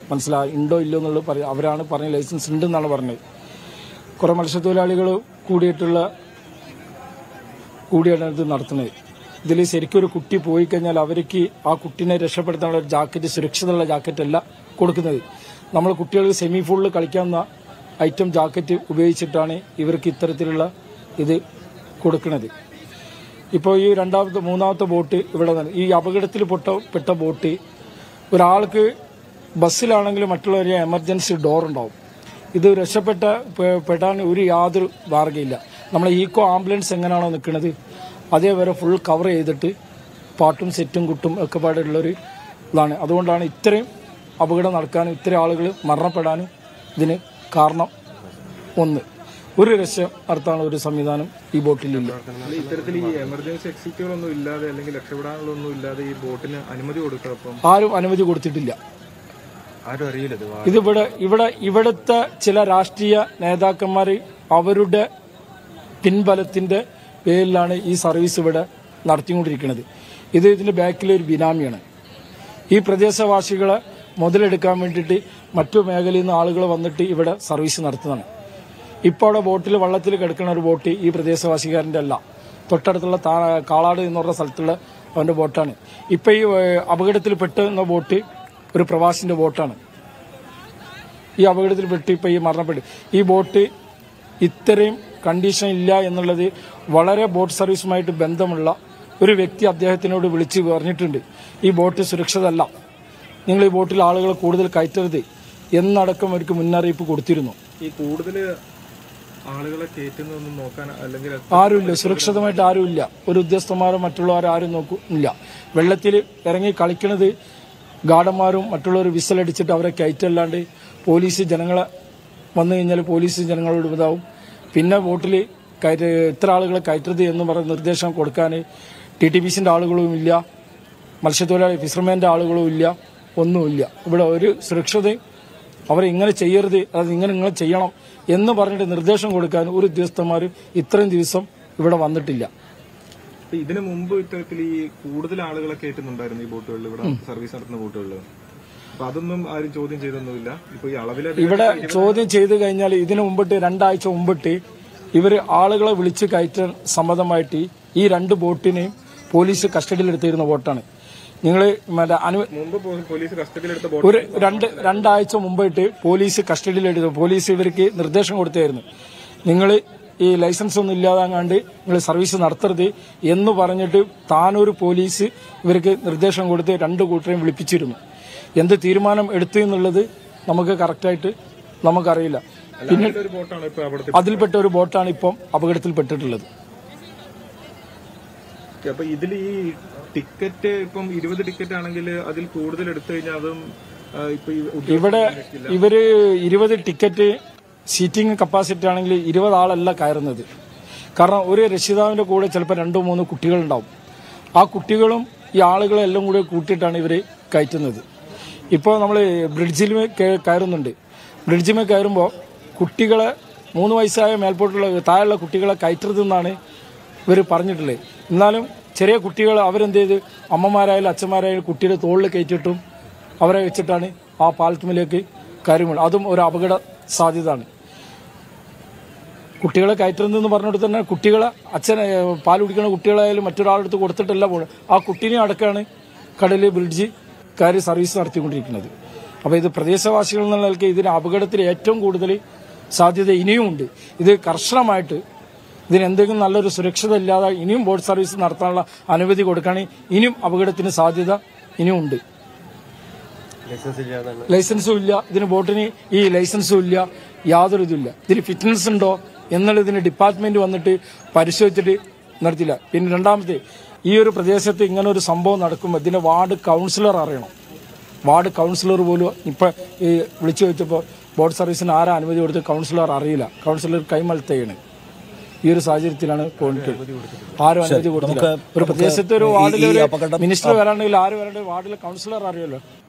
മനസ്സിലായി ഉണ്ടോ ഇല്ലോ എന്നുള്ളത് അവരാണ് പറഞ്ഞ ലൈസൻസ് ഉണ്ടെന്നാണ് പറഞ്ഞത്. കുറേ മത്സ്യത്തൊഴിലാളികൾ കൂടിയാണ് ഇത് നടത്തുന്നത്. ഇതിൽ ശരിക്കും ഒരു കുട്ടി പോയി കഴിഞ്ഞാൽ അവർക്ക് ആ കുട്ടീനെ രക്ഷപ്പെടുത്താനുള്ള ഒരു ജാക്കറ്റ്, സുരക്ഷിതമുള്ള ജാക്കറ്റ് അല്ല കൊടുക്കുന്നത്. നമ്മൾ കുട്ടികൾക്ക് സെമി ഫുള്ളിൽ കളിക്കാവുന്ന ഐറ്റം ജാക്കറ്റ് ഉപയോഗിച്ചിട്ടാണ് ഇവർക്ക് ഇത്തരത്തിലുള്ള ഇത് കൊടുക്കുന്നത്. ഇപ്പോൾ ഈ മൂന്നാമത്തെ ബോട്ട് ഇവിടെ ഈ അപകടത്തിൽ പെട്ട ബോട്ട് ഒരാൾക്ക് ബസ്സിലാണെങ്കിൽ മറ്റുള്ളവരെ എമർജൻസി ഡോർ ഉണ്ടാവും. ഇത് പെടാൻ യാതൊരു മാർഗ്ഗമില്ല. നമ്മളെ ഈക്കോ ആംബുലൻസ് എങ്ങനെയാണോ നിൽക്കുന്നത് അതേവരെ ഫുൾ കവർ ചെയ്തിട്ട് പാട്ടും സെറ്റും കുട്ടും ഒക്കെ പാടുള്ളൊരു ഇതാണ്. അതുകൊണ്ടാണ് ഇത്രയും അപകടം നടക്കാനും ഇത്രയും ആളുകൾ മരണപ്പെടാനും ഇതിന് കാരണം. ഒരു രക്ഷ നടത്താനുള്ള ഒരു സംവിധാനം ഈ ബോട്ടിലില്ല. ഇത്തരത്തിൽ ഈ എമർജൻസി എക്സിറ്റുകളൊന്നും ഇല്ലാതെ അല്ലെങ്കിൽ രക്ഷപ്പെടാനുള്ളൊന്നും ഇല്ലാതെ ഈ ബോട്ടിന് അനുമതി കൊടുക്കാം. ആരും അനുമതി കൊടുത്തിട്ടില്ല. ഇവിടുത്തെ ചില രാഷ്ട്രീയ നേതാക്കന്മാർ അവരുടെ പിൻബലത്തിന്റെ പേരിലാണ് ഈ സർവീസ് ഇവിടെ നടത്തിക്കൊണ്ടിരിക്കുന്നത്. ഇതിന്റെ ബാക്കിലൊരു ബിനാമിയാണ്. ഈ പ്രദേശവാസികളെ മുതലെടുക്കാൻ വേണ്ടിയിട്ട് മറ്റു മേഖലയിൽ നിന്ന് ആളുകൾ വന്നിട്ട് ഇവിടെ സർവീസ് നടത്തുന്നതാണ്. ഇപ്പോൾ അവിടെ ബോട്ടിൽ വള്ളത്തിൽ കിടക്കുന്ന ഒരു ബോട്ട് ഈ പ്രദേശവാസിക്കാരൻ്റെ അല്ല, തൊട്ടടുത്തുള്ള കാളാട് എന്ന് പറഞ്ഞ സ്ഥലത്തുള്ള അവൻ്റെ ബോട്ടാണ്. ഇപ്പം ഈ അപകടത്തിൽ പെട്ടുന്ന ബോട്ട് ഒരു പ്രവാസിന്റെ ബോട്ടാണ്. ഈ അപകടത്തിൽപ്പെട്ട് ഇപ്പം ഈ മരണപ്പെട്ടു. ഈ ബോട്ട് ഇത്രയും കണ്ടീഷൻ ഇല്ല എന്നുള്ളത് വളരെ ബോട്ട് സർവീസുമായിട്ട് ബന്ധമുള്ള ഒരു വ്യക്തി അദ്ദേഹത്തിനോട് വിളിച്ച് പറഞ്ഞിട്ടുണ്ട്. ഈ ബോട്ട് സുരക്ഷിതമല്ല, നിങ്ങൾ ഈ ബോട്ടിൽ ആളുകളെ കൂടുതൽ കയറ്റരുത് എന്നടക്കം അവർക്ക് മുന്നറിയിപ്പ് കൊടുത്തിരുന്നു. ഈ കൂടുതൽ ആളുകളെ കയറ്റുന്നതൊന്നും നോക്കാൻ അല്ലെങ്കിൽ ആരുമില്ല, സുരക്ഷിതമായിട്ട് ആരുമില്ല. ഒരു ഉദ്യോഗസ്ഥന്മാരോ മറ്റുള്ളവരോ ആരും നോക്കില്ല. വെള്ളത്തിൽ ഇറങ്ങി കളിക്കുന്നത് ഗാർഡന്മാരും മറ്റുള്ളവർ വിസലടിച്ചിട്ട് അവരെ കയറ്റല്ലാണ്ട് പോലീസ് ജനങ്ങളെ വന്നു കഴിഞ്ഞാൽ പോലീസ് ജനങ്ങളോട് ഇതാവും. പിന്നെ ബോട്ടിൽ ഇത്ര ആളുകളെ കയറ്റരുത് എന്ന് പറഞ്ഞ നിർദ്ദേശം കൊടുക്കാൻ TTPCന്റെ ആളുകളും ഇല്ല, മത്സ്യത്തൊഴിലാളി ഫിഷർമാൻ്റെ ആളുകളും ഇല്ല, ഒന്നുമില്ല. ഇവിടെ ഒരു സുരക്ഷിതയും അവരെ ഇങ്ങനെ ചെയ്യരുത്, അത് ഇങ്ങനെ ചെയ്യണം എന്ന് പറഞ്ഞിട്ട് നിർദ്ദേശം കൊടുക്കാൻ ഒരു ഉദ്യോഗസ്ഥന്മാർ ഇത്രയും ദിവസം ഇവിടെ വന്നിട്ടില്ല. ഇതിനു മുമ്പ് ഇത്തരത്തിൽ ഈ കൂടുതൽ ആളുകളെ കയറ്റുന്നുണ്ടായിരുന്നു ഈ ബോട്ടുകളിൽ, ഇവിടെ സർവീസ് നടത്തുന്ന ബോട്ടുകളിൽ. അപ്പൊ അതൊന്നും ആരും ചോദ്യം ചെയ്തൊന്നുമില്ല. ഇപ്പൊ ഈ അളവിലെ ഇവിടെ ചോദ്യം ചെയ്തു കഴിഞ്ഞാൽ ഇതിനു മുമ്പിട്ട് 2 ആഴ്ച മുമ്പിട്ട് ഇവര് ആളുകളെ വിളിച്ച് കയറ്റാൻ സമ്മതമായിട്ട് ഈ 2 ബോട്ടിനെയും പോലീസ് കസ്റ്റഡിയിലെടുത്തിരുന്ന ബോട്ടാണ്. നിങ്ങൾ ഒരു 2 ആഴ്ച മുമ്പായിട്ട് പോലീസ് കസ്റ്റഡിയിലെടുത്തു. പോലീസ് ഇവർക്ക് നിർദ്ദേശം കൊടുത്തായിരുന്നു, നിങ്ങൾ ഈ ലൈസൻസ് ഒന്നും ഇല്ലാതാകാണ്ട് നിങ്ങൾ സർവീസ് നടത്തരുത് എന്ന് പറഞ്ഞിട്ട് താനൊരു പോലീസ് ഇവർക്ക് നിർദ്ദേശം കൊടുത്ത് 2 കൂട്ടരെയും വിളിപ്പിച്ചിരുന്നു. എന്ത് തീരുമാനം എടുത്തു എന്നുള്ളത് നമുക്ക് കറക്റ്റായിട്ട് നമുക്കറിയില്ല. പിന്നെ അതിൽപ്പെട്ട ഒരു ബോട്ടാണ് ഇപ്പം അപകടത്തിൽപ്പെട്ടിട്ടുള്ളത്. അപ്പൊ ഇതിൽ ഈ ടിക്കറ്റ് ഇപ്പം 20 ടിക്കറ്റ് ആണെങ്കിൽ അതിൽ കൂടുതൽ എടുത്തു കഴിഞ്ഞാൽ അതും ഇവിടെ ഇവര് 20 ടിക്കറ്റ് സീറ്റിംഗ് കപ്പാസിറ്റി ആണെങ്കിൽ 20 ആളല്ല കയറുന്നത്. കാരണം ഒരു രക്ഷിതാവിന്റെ കൂടെ ചിലപ്പോൾ 2-3 കുട്ടികളുണ്ടാവും. ആ കുട്ടികളും ഈ ആളുകളെ എല്ലാം കൂടെ കൂട്ടിയിട്ടാണ് ഇവർ കയറ്റുന്നത്. ഇപ്പോൾ നമ്മൾ ബ്രിഡ്ജിൽ കയറുന്നുണ്ട്. ബ്രിഡ്ജിൽ കയറുമ്പോൾ കുട്ടികളെ 3 വയസ്സായ മേൽപോട്ടുള്ള താഴെയുള്ള കുട്ടികളെ കയറ്റരുതെന്നാണ് ഇവർ പറഞ്ഞിട്ടുള്ളത്. എന്നാലും ചെറിയ കുട്ടികൾ അവരെന്ത് ചെയ്ത് അമ്മമാരായാലും അച്ഛന്മാരായാലും കുട്ടിയുടെ തോളിൽ കയറ്റിയിട്ടും അവരെ വെച്ചിട്ടാണ് ആ പാലത്തുമ്മിലേക്ക് കയറുമ്പോൾ അതും ഒരു അപകട സാധ്യതയാണ്. കുട്ടികളെ കയറ്റുന്നതെന്ന് പറഞ്ഞിട്ട് തന്നെ കുട്ടികളെ പാൽ കുടിക്കുന്ന കുട്ടികളായാലും മറ്റൊരാളെടുത്ത് കൊടുത്തിട്ടല്ല പോകുന്നത്. ആ കുട്ടീനെ അടക്കമാണ് കടലിൽ ബ്രിഡ്ജ് കയറി സർവീസ് നടത്തിക്കൊണ്ടിരിക്കുന്നത്. അപ്പോൾ ഇത് പ്രദേശവാസികൾ എന്നുള്ള നിലയ്ക്ക് ഇതിന് അപകടത്തിൽ ഏറ്റവും കൂടുതൽ സാധ്യത ഇനിയുമുണ്ട്. ഇത് കർശനമായിട്ട് ഇതിനെന്തെങ്കിലും നല്ലൊരു സുരക്ഷിത ഇല്ലാതെ ഇനിയും ബോട്ട് സർവീസ് നടത്താനുള്ള അനുമതി കൊടുക്കുകയാണെങ്കിൽ ഇനിയും അപകടത്തിന് സാധ്യത ഇനിയുമുണ്ട്. ലൈസൻസും ഇല്ല ഇതിന്, ബോട്ടിന് ഈ ലൈസൻസും ഇല്ല, യാതൊരു ഇതുമില്ല. ഇതിന് ഫിറ്റ്നസ് ഉണ്ടോ എന്നുള്ളതിന് ഡിപ്പാർട്ട്മെന്റ് വന്നിട്ട് പരിശോധിച്ചിട്ട് നടത്തില്ല. പിന്നെ രണ്ടാമത്തെ, ഈ ഒരു പ്രദേശത്ത് ഇങ്ങനെ ഒരു സംഭവം നടക്കുമ്പോൾ ഇതിന്റെ വാർഡ് കൗൺസിലർ അറിയണം. വാർഡ് കൗൺസിലർ പോലും ഇപ്പം ഈ വിളിച്ചു വെച്ചപ്പോൾ ബോട്ട് സർവീസിന് ആരാ അനുമതി കൊടുത്ത് കൗൺസിലർ അറിയില്ല. കൗൺസിലർ കൈമൾത്തയാണ്. ഈ ഒരു സാഹചര്യത്തിലാണ് പോയിട്ട് ആരും അനുമതി കൊടുത്തില്ല. ഒരു പ്രദേശത്ത് ഒരു വാർഡിൽ മിനിസ്റ്റർ വരാണെങ്കിൽ ആര് വരേണ്ട വാർഡിലെ കൗൺസിലർ അറിയുമല്ലോ.